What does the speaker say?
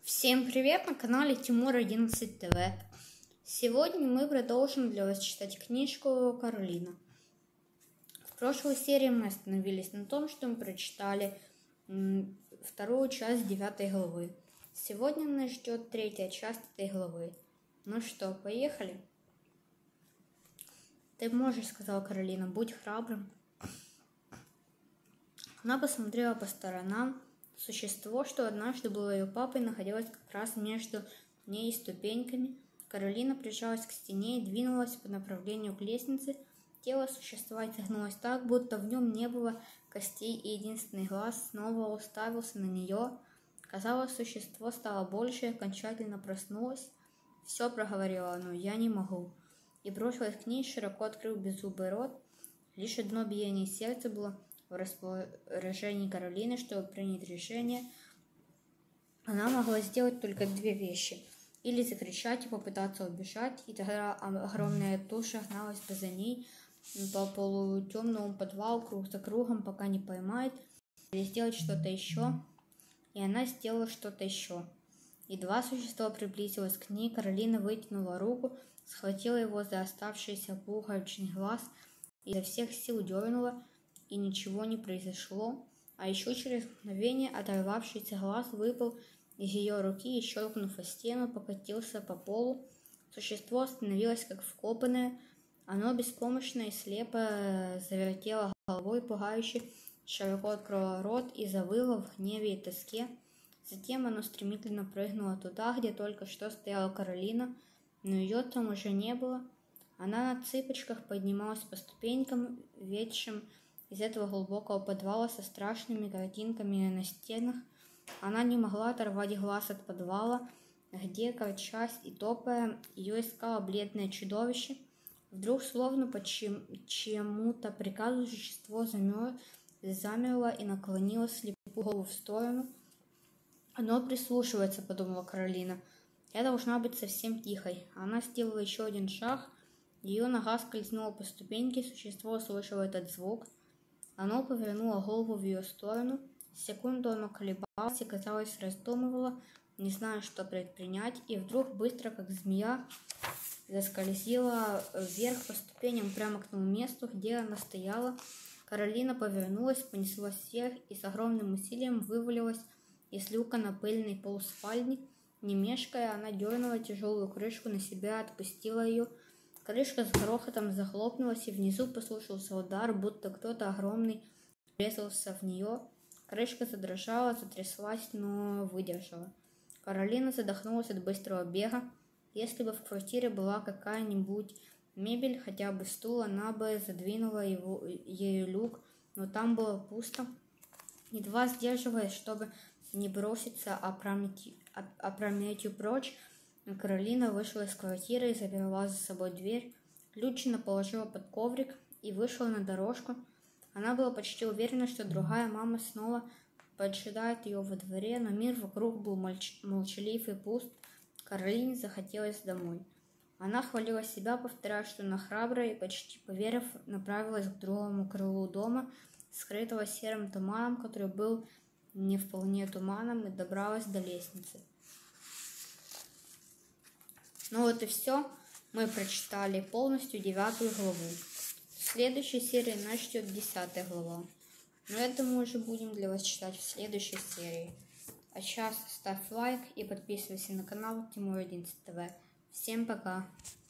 Всем привет, на канале Тимур 11 ТВ. Сегодня мы продолжим для вас читать книжку Каролина. В прошлой серии мы остановились на том, что мы прочитали вторую часть 9 главы. Сегодня нас ждет третья часть этой главы. Ну что, поехали? Ты можешь, сказала Каролина, будь храбрым. Она посмотрела по сторонам. Существо, что однажды было ее папой, находилось как раз между ней и ступеньками. Каролина прижалась к стене и двинулась по направлению к лестнице. Тело существа изогнулось так, будто в нем не было костей, и единственный глаз снова уставился на нее. Казалось, существо стало больше и окончательно проснулось. «Все», — проговорило оно, — «я не могу». И бросилась к ней, широко открыв беззубый рот. Лишь одно биение сердца было в распоряжении Каролины, чтобы принять решение. Она могла сделать только две вещи. Или закричать и попытаться убежать, и тогда огромная туша гналась бы за ней по полутемному подвалу круг за кругом, пока не поймает, или сделать что-то еще. И она сделала что-то еще. Едва существо приблизилось к ней, Каролина вытянула руку, схватила его за оставшийся пуговичный глаз и изо всех сил дернула, и ничего не произошло. А еще через мгновение оторвавшийся глаз выпал из ее руки и, щелкнув о стену, покатился по полу. Существо остановилось как вкопанное. Оно беспомощно и слепо завертело головой, пугающе широко открыло рот и завыло в гневе и тоске. Затем оно стремительно прыгнуло туда, где только что стояла Каролина, но ее там уже не было. Она на цыпочках поднималась по ступенькам, ведшим из этого глубокого подвала со страшными картинками на стенах. Она не могла оторвать глаз от подвала, где, корчась и топая, ее искало бледное чудовище. Вдруг, словно по чьему-то приказу, существо замерло и наклонило слепую голову в сторону. «Оно прислушивается», — подумала Каролина. «Я должна быть совсем тихой». Она сделала еще один шаг. Ее нога скользнула по ступеньке, существо услышало этот звук. Оно повернуло голову в ее сторону. Секунду оно колебалось и, казалось, раздумывало, не зная, что предпринять, и вдруг быстро, как змея, заскользила вверх по ступеням прямо к тому месту, где она стояла. Каролина повернулась, понеслась вверх и с огромным усилием вывалилась из люка на пыльный пол спальни. Не мешкая, она дернула тяжелую крышку на себя, отпустила ее. Крышка с грохотом захлопнулась, и внизу послышался удар, будто кто-то огромный врезался в нее. Крышка задрожала, затряслась, но выдержала. Каролина задохнулась от быстрого бега. Если бы в квартире была какая-нибудь мебель, хотя бы стул, она бы задвинула ею люк, но там было пусто. Едва сдерживаясь, чтобы не броситься опрометью прочь, Каролина вышла из квартиры и заперла за собой дверь. Ключ она положила под коврик и вышла на дорожку. Она была почти уверена, что другая мама снова поджидает ее во дворе, но мир вокруг был молчалив и пуст. Каролине захотелось домой. Она хвалила себя, повторяя, что она храбрая, и, почти поверив, направилась к другому крылу дома, скрытого серым туманом, который был не вполне туманом, и добралась до лестницы. Ну вот и все. Мы прочитали полностью 9 главу. В следующей серии нас ждет 10 глава. Но это мы уже будем для вас читать в следующей серии. А сейчас ставь лайк и подписывайся на канал Тимур 11 ТВ. Всем пока!